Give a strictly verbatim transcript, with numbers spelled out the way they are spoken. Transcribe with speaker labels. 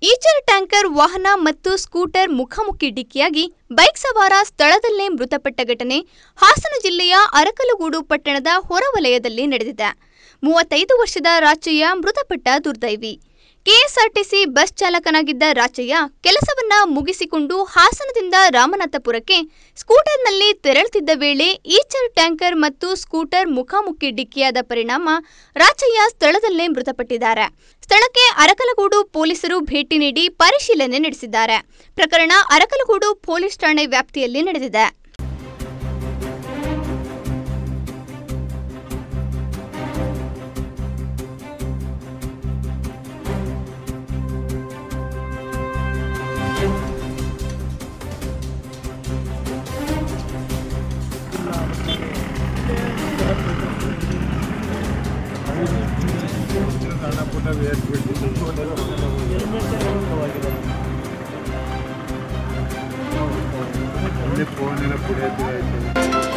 Speaker 1: Eicher tanker ವಾಹನ ಮತ್ತು scooter ಮುಖಾಮುಖಿ ಡಿಕ್ಕಿಯಾಗಿ ಬೈಕ್ ಸವಾರ ಸ್ಥಳದಲ್ಲೇ ಮೃತಪಟ್ಟ ಘಟನೆ ಹಾಸನ ಜಿಲ್ಲೆಯ ಅರಕಲಗೂಡು ಪಟ್ಟಣದ ಹೊರವಲಯದಲ್ಲಿ ನಡೆದಿದೆ. ಮೂವತ್ತೈದು ವರ್ಷದ ರಾಚಯ್ಯ ಮೃತಪಟ್ಟ ದುರ್ದೈವಿ. ಕೆಎಸ್ಆರ್ಟಿಸಿ ಬಸ್ ಚಾಲಕನಾಗಿದ್ದ ರಾಚಯ್ಯ ಕೆಲಸವನ್ನ ಮುಗಿಸಿಕೊಂಡು ಹಾಸನದಿಂದ ರಾಮನಾಥಪುರಕ್ಕೆ ಸ್ಕೂಟರ್ನಲ್ಲಿ ತೆರಳುತ್ತಿದ್ದ ವೇಳೆ ಈಚರ್ ಟ್ಯಾಂಕರ್ ಮತ್ತು ಸ್ಕೂಟರ್ ಮುಖಾಮುಖಿ ಡಿಕ್ಕಿಯಾದ ಪರಿಣಾಮ ರಾಚಯ್ಯ ಸ್ಥಳದಲ್ಲೇ ಮೃತಪಟ್ಟಿದ್ದಾರೆ. ಸ್ಥಳಕ್ಕೆ ಅರಕಲಗೂಡು ಪೊಲೀಸರು ಭೇಟಿ ನೀಡಿ ಪರಿಶೀಲನೆ ನಡೆಸಿದ್ದಾರೆ. ಪ್ರಕರಣ ಅರಕಲಗೂಡು ಪೊಲೀಸ್ ಠಾಣೆ ವ್ಯಾಪ್ತಿಯಲ್ಲಿ ನಡೆದಿದೆ.
Speaker 2: ಫೋನಿನ ಪುಡಿಯ